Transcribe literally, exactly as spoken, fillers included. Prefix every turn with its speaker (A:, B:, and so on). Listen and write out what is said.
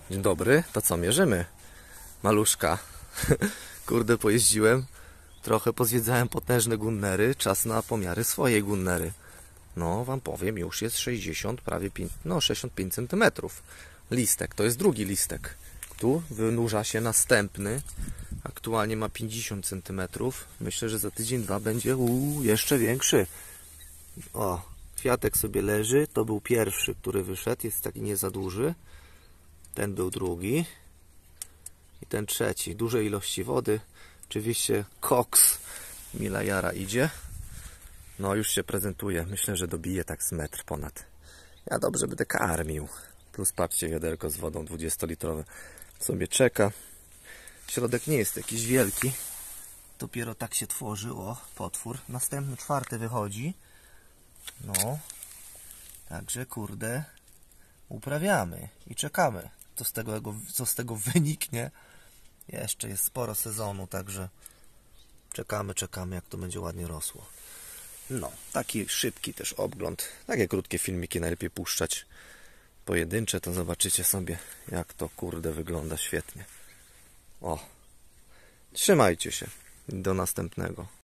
A: Dzień dobry, to co mierzymy? Maluszka. Kurde, pojeździłem, trochę pozwiedzałem potężne gunnery, czas na pomiary swojej gunnery. No, wam powiem, już jest sześćdziesiąt, prawie pięć, no sześćdziesiąt pięć centymetrów. Listek, to jest drugi listek. Tu wynurza się następny. Aktualnie ma pięćdziesiąt centymetrów. Myślę, że za tydzień, dwa będzie uu, jeszcze większy. O, kwiatek sobie leży. To był pierwszy, który wyszedł. Jest taki nie za duży. Ten był drugi. I ten trzeci. Duże ilości wody. Oczywiście koks mila jara idzie. No już się prezentuje. Myślę, że dobije tak z metr ponad. Ja dobrze będę karmił. Plus patrzcie, wiaderko z wodą dwudziestolitrowe sobie czeka. Środek nie jest jakiś wielki. Dopiero tak się tworzy. O, potwór. Następny, czwarty wychodzi. No. Także kurde, uprawiamy i czekamy, co z tego, co z tego wyniknie. Jeszcze jest sporo sezonu, także czekamy, czekamy, jak to będzie ładnie rosło. No, taki szybki też obgląd. Takie krótkie filmiki najlepiej puszczać. Pojedyncze, to zobaczycie sobie, jak to kurde wygląda świetnie. O, trzymajcie się. Do następnego.